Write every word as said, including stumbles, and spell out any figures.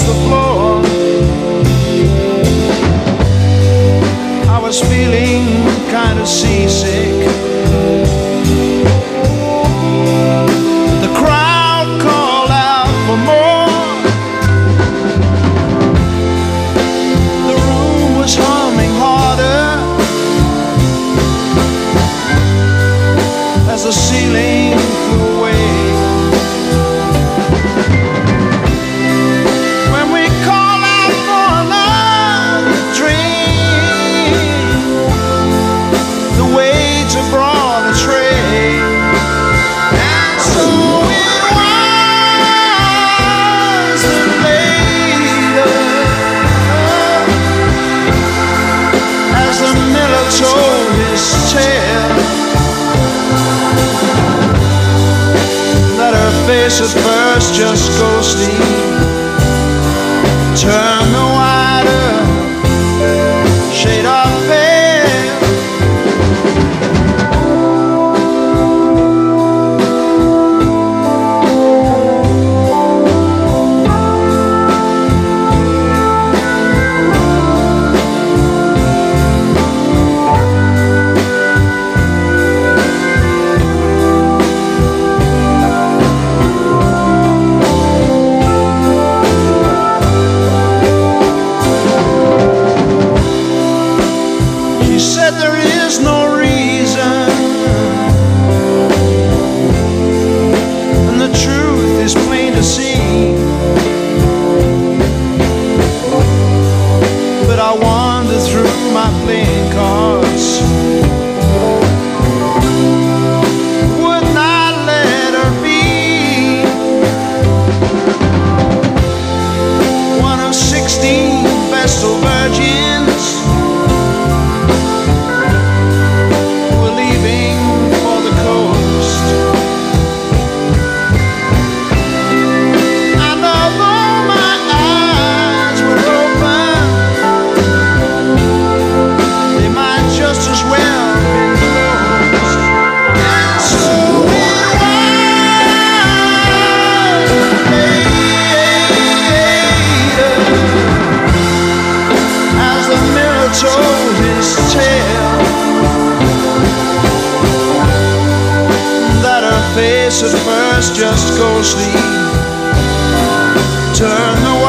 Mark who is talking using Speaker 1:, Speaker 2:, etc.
Speaker 1: the floor. I was feeling kind of seasick. The crowd called out for more. The room was humming harder as the ceiling flew away. Told his tale that her face at first just ghostly turned the wider shade of there is no reason, and the truth is plain to see. But I wander through my playing cards, would not let her be one of sixteen Vestal virgins. Told his tale that her face at first just ghostly turned the